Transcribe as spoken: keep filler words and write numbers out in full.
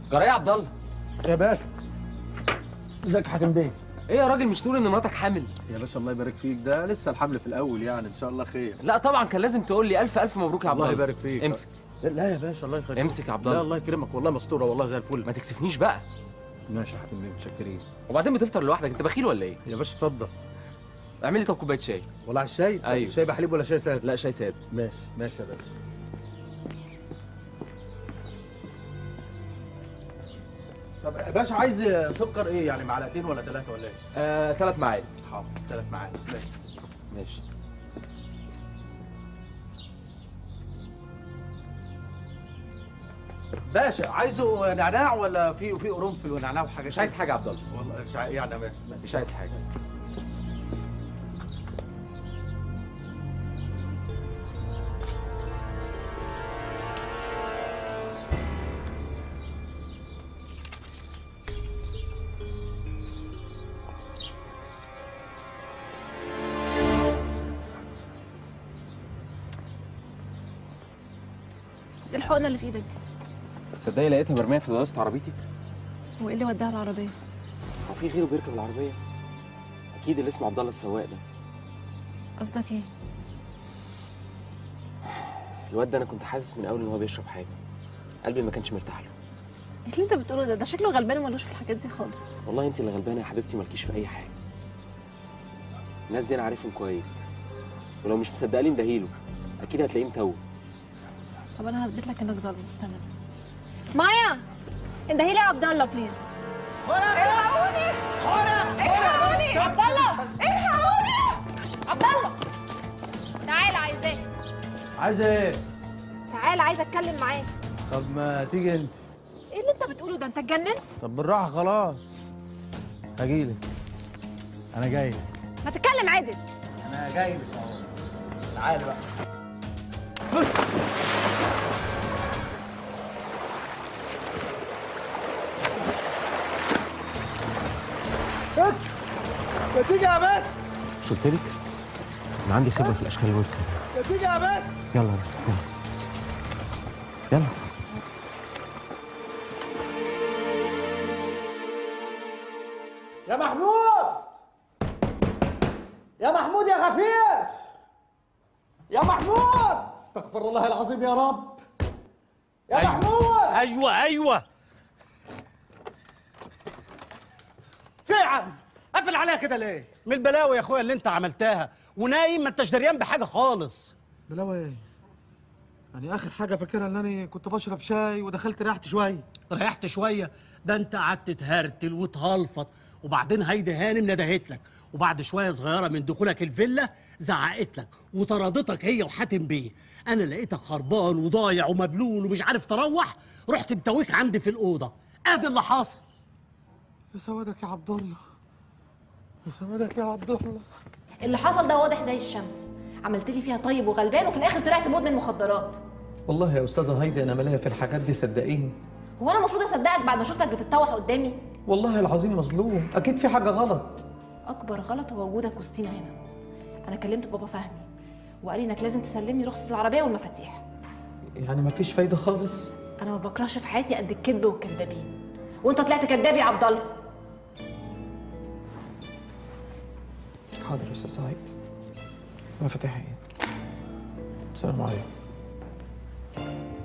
جرى ايه يا عبد الله؟ يا باشا ازيك يا حاتم بيه؟ ايه يا راجل، مش تقول ان مراتك حامل؟ يا باشا الله يبارك فيك، ده لسه الحمل في الاول يعني، ان شاء الله خير. لا طبعا كان لازم تقول لي الف الف مبروك يا عبد الله. الله يبارك فيك. امسك. لا يا باشا الله يخليك. امسك يا عبد الله. لا الله يكرمك، والله مستوره والله زي الفل. ما تكسفنيش بقى. ماشي يا حاتم بيه، متشكرين. وبعدين بتفطر لوحدك، انت بخيل ولا ايه؟ يا باشا اتفضل. اعمل لي طب كوبايه شاي. والله على الشاي؟ ايوه. شاي بحليب ولا شاي ساده؟ لا شاي ساده. ماشي ماشي يا باشا. طب يا باشا عايز سكر ايه يعني، معلقتين ولا ثلاثه ولا ايه؟ آه ثلاث معالق. حاضر ثلاث معالق. ماشي ماشي. باشا عايزه نعناع ولا في في قرنفل ونعناع وحاجه؟ مش عايز حاجه يا عبد الله. والله مش عايز يعني. ماشي مش عايز حاجه. ايه الحقنه اللي في ايدك دي؟ تصدقي لقيتها مرميه في دواسه عربيتي. هو ايه اللي وداها العربيه؟ هو في غيره بيركب العربيه؟ اكيد اللي اسمه عبد الله السواق ده. قصدك ايه؟ الواد ده انا كنت حاسس من الاول ان هو بيشرب حاجه، قلبي ما كانش مرتاح له. ايه اللي انت بتقوله ده؟ ده شكله غلبان ومالوش في الحاجات دي خالص. والله انت اللي غلبانه يا حبيبتي، مالكيش في اي حاجه. الناس دي انا عارفهم كويس، ولو مش مصدقالي اندهيله، اكيد هتلاقيه متوه. طب انا هثبت لك انك ظالم. استنى بس. مايا اندهي لي يا عبد الله بليز. الحقوني الحقوني عبد الله، الحقوني عبد الله. تعالى عايزاك. عايزه ايه؟ تعالى عايزه اتكلم معاك. طب ما تيجي انت. ايه اللي انت بتقوله ده؟ انت اتجننت؟ طب بالراحه خلاص. هجيلك. انا جاي لك. ما تتكلم عادل. انا جاي لك اهو. تعالى بقى. ما تيجي يا بنت. مش قلت لك؟ انا عندي خبره في الاشكال الوسخه. ما تيجي يا بنت. يلا يلا يلا. يا محمود، يا محمود يا غفير، يا محمود. استغفر الله العظيم يا رب. يا أيوة. محمود. ايوه ايوه. في يا عم قفل عليها كده ليه؟ من البلاوي يا اخويا اللي انت عملتها ونايم، ما انتش دريان بحاجه خالص. بلاوي ايه؟ يعني اخر حاجه فاكرها ان انا كنت بشرب شاي ودخلت ريحت شويه. ريحت شويه؟ ده انت قعدت تهرتل وتهلفط، وبعدين هيدي هانم ندهت لك، وبعد شويه صغيره من دخولك الفيلا زعقت لك وطردتك هي وحاتم بيه. انا لقيتك خربان وضايع ومبلول ومش عارف تروح، رحت متويك عندي في الاوضه. ادي اللي حصل. يا سوادك يا عبد الله، يا سوادك يا عبد الله. اللي حصل ده واضح زي الشمس. عملت لي فيها طيب وغلبان، وفي الاخر طلعت مدمن مخدرات. والله يا استاذه هايدي انا ماليه في الحاجات دي صدقيني. هو انا المفروض اصدقك بعد ما شفتك بتتطوح قدامي؟ والله العظيم مظلوم، اكيد في حاجه غلط. اكبر غلط هو وجودك وسطينا هنا. انا كلمت بابا فهمي وقال لي انك لازم تسلمني رخصه العربيه والمفاتيح. يعني مفيش فايده خالص؟ انا ما بكرهش في حياتي قد الكذب والكذابين، وانت طلعت كذاب يا عبد الله. حاضر يا استاذ هايدي. مفاتيح ايه؟ السلام عليكم.